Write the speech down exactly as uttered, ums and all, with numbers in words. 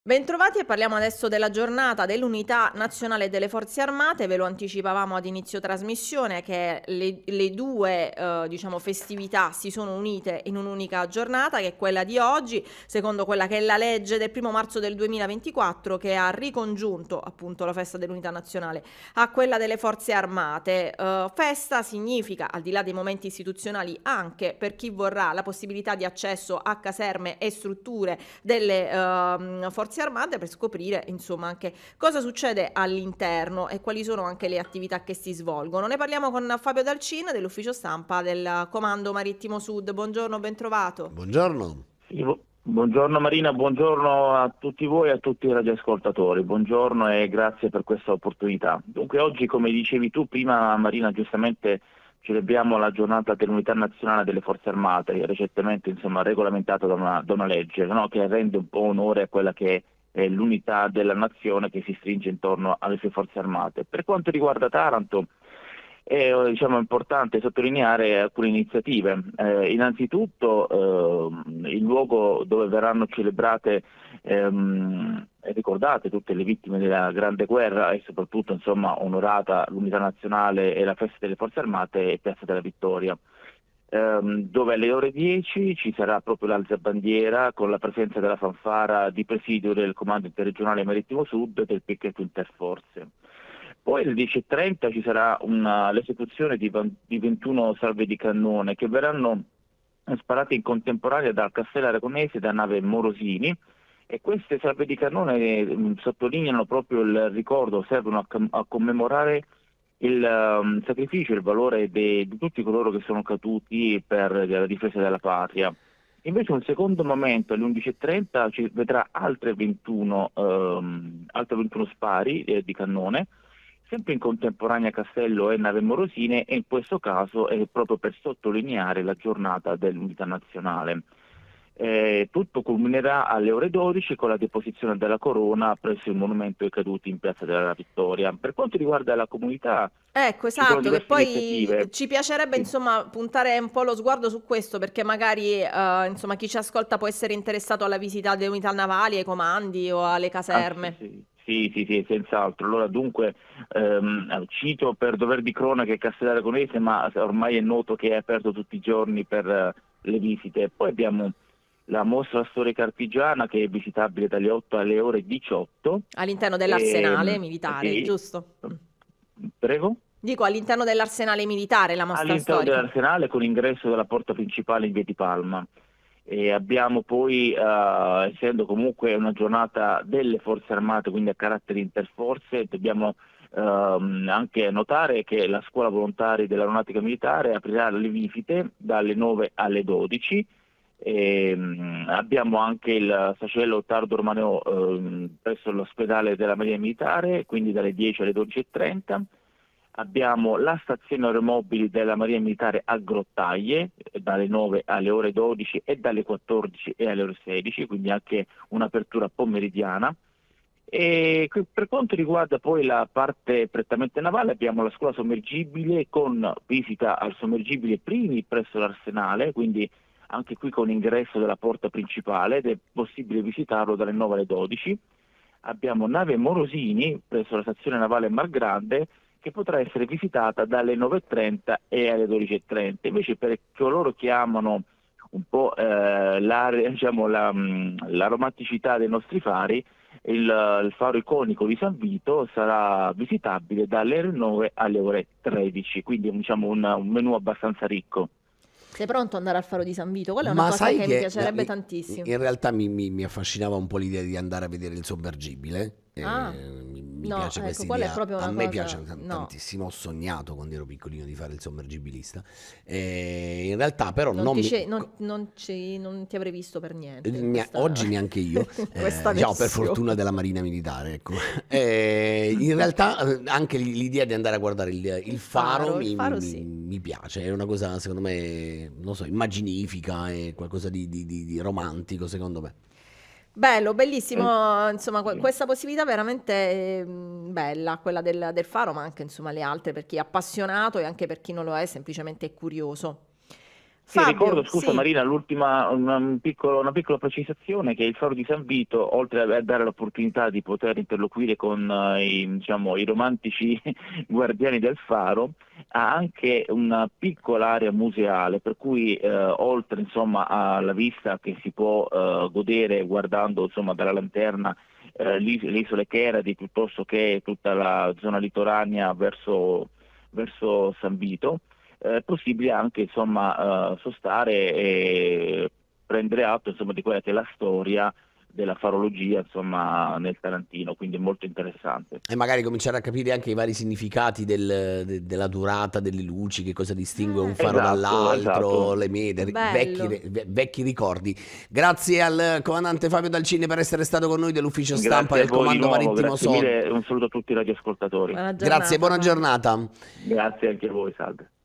Bentrovati e parliamo adesso della giornata dell'Unità Nazionale delle Forze Armate. Ve lo anticipavamo ad inizio trasmissione che le, le due eh, diciamo, festività si sono unite in un'unica giornata, che è quella di oggi, secondo quella che è la legge del primo marzo del duemilaventiquattro, che ha ricongiunto appunto la festa dell'Unità Nazionale a quella delle Forze Armate. Eh, festa significa, al di là dei momenti istituzionali, anche per chi vorrà la possibilità di accesso a caserme e strutture delle ehm, forze armate, per scoprire insomma anche cosa succede all'interno e quali sono anche le attività che si svolgono. Ne parliamo con Fabio Dalcin dell'ufficio stampa del Comando Marittimo Sud. Buongiorno, ben trovato. Buongiorno. Sì, bu- buongiorno Marina, buongiorno a tutti voi e a tutti i radioascoltatori, buongiorno e grazie per questa opportunità. Dunque oggi, come dicevi tu prima Marina, giustamente celebriamo la giornata dell'Unità Nazionale delle Forze Armate, recentemente insomma regolamentata da una, da una legge, no? Che rende un po' onore a quella che è l'unità della nazione che si stringe intorno alle sue Forze Armate. Per quanto riguarda Taranto, è diciamo, importante sottolineare alcune iniziative. Eh, innanzitutto eh, il luogo dove verranno celebrate ehm, e ricordate tutte le vittime della Grande Guerra e soprattutto insomma, onorata l'Unità Nazionale e la Festa delle Forze Armate è Piazza della Vittoria, ehm, dove alle ore dieci ci sarà proprio l'alzabandiera con la presenza della fanfara di presidio del Comando Interregionale Marittimo Sud e del picchetto interforze. Poi alle dieci e trenta ci sarà una- l'esecuzione di, van- di ventuno salve di cannone che verranno sparate in contemporanea dal castello aragonese da nave Morosini, e queste salve di cannone mh, sottolineano proprio il ricordo, servono a, com- a commemorare il um, sacrificio e il valore de- di tutti coloro che sono caduti per la difesa della patria. Invece un secondo momento alle undici e trenta ci vedrà altre ventuno, ehm, altre ventuno spari eh, di cannone, sempre in contemporanea Castello e Nave Morosine, e in questo caso è proprio per sottolineare la giornata dell'Unità Nazionale. Eh, tutto culminerà alle ore dodici con la deposizione della corona presso il monumento ai caduti in Piazza della Vittoria. Per quanto riguarda la comunità, Ecco, ci sono esatto, che diverse poi iniziative. ci piacerebbe Sì. insomma puntare un po' lo sguardo su questo, perché magari eh, insomma chi ci ascolta può essere interessato alla visita delle unità navali, ai comandi o alle Ah, sì, caserme. sì, sì, sì, sì, senz'altro. Allora, dunque, ehm, cito per dover di cronaca Castello Aragonese, ma ormai è noto che è aperto tutti i giorni per eh, le visite. Poi abbiamo la mostra storica artigiana che è visitabile dalle otto alle ore diciotto. All'interno dell'arsenale Ehm, militare, sì, giusto? Mm. prego? Dico all'interno dell'arsenale militare la mostra All'interno storica. dell'arsenale con ingresso dalla porta principale in via di Palma. E abbiamo poi, eh, essendo comunque una giornata delle Forze Armate, quindi a carattere interforze, dobbiamo ehm, anche notare che la Scuola Volontari dell'Aeronautica Militare aprirà le visite dalle nove alle dodici. E, mh, abbiamo anche il Sacello Tardo Romano ehm, presso l'ospedale della Marina Militare, quindi dalle dieci alle dodici e trenta. Abbiamo la stazione aeromobili della Marina Militare a Grottaglie eh, dalle nove alle ore dodici e dalle quattordici e alle ore sedici, quindi anche un'apertura pomeridiana. E que- per quanto riguarda poi la parte prettamente navale, abbiamo la scuola sommergibile con visita al sommergibile Primi presso l'Arsenale, quindi anche qui con ingresso dalla porta principale, ed è possibile visitarlo dalle nove alle dodici. Abbiamo nave Morosini presso la stazione navale Mar Grande, che potrà essere visitata dalle nove e trenta e alle dodici e trenta. Invece per coloro che amano un po' eh, l'area, diciamo, la, mh, la romanticità dei nostri fari, il, il faro iconico di San Vito sarà visitabile dalle ore nove alle ore tredici, quindi diciamo un, un menù abbastanza ricco. Sei pronto ad andare al Faro di San Vito? Quella è una Ma cosa sai che mi che no, piacerebbe mi- tantissimo. in realtà mi, mi- mi affascinava un po' l'idea di andare a vedere il sommergibile. Ah, eh, mi, mi no, piace ecco, questa quella è idea. proprio A una me cosa... piace tan- No, tantissimo. Ho sognato quando ero piccolino di fare il sommergibilista. Eh, in realtà, però, non non ti, mi. ce- non- non ci- non ti avrei visto per Eh, niente in ne- questa, Oggi neanche io, in eh, questa diciamo per versione. fortuna della Marina Militare, ecco. Eh, in realtà eh, anche l- l'idea di andare a guardare il, il Il faro faro, il mi, mi- faro mi- sì. mi piace, è una cosa secondo me, non so, immaginifica, è qualcosa di, di- di- di romantico secondo me. Bello, Eh, bellissimo, insomma, que- sì. questa possibilità veramente mm, bella, quella del, del faro, ma anche insomma le altre per chi è appassionato e anche per chi non lo è, semplicemente è curioso. Sì, Fabio, ricordo, scusa sì. Marina, l'ultima, una, un piccolo- una piccola precisazione, che il Faro di San Vito, oltre a dare l'opportunità di poter interloquire con eh, i, diciamo, i romantici guardiani del Faro, ha anche una piccola area museale, per cui eh, oltre insomma alla vista che si può eh, godere guardando insomma dalla lanterna eh, l'is- le isole Cheradi, piuttosto che tutta la zona litoranea verso, verso San Vito, eh, è possibile anche insomma eh, sostare e prendere atto insomma di quella che è la storia della farologia insomma nel Tarantino, quindi è molto interessante. E magari cominciare a capire anche i vari significati del- de- della durata delle luci, che cosa distingue un Eh, faro Esatto, dall'altro, esatto. le mete, ri- vecchi, bello. ve- vecchi ricordi. Grazie al comandante Fabio Dalcini per essere stato con noi dell'ufficio stampa Grazie a del voi di Comando nuovo, Marittimo grazie Sud. mille e un saluto a tutti i radioascoltatori. Buona Grazie, giornata, buona Fabio. giornata. Grazie anche a voi, salve.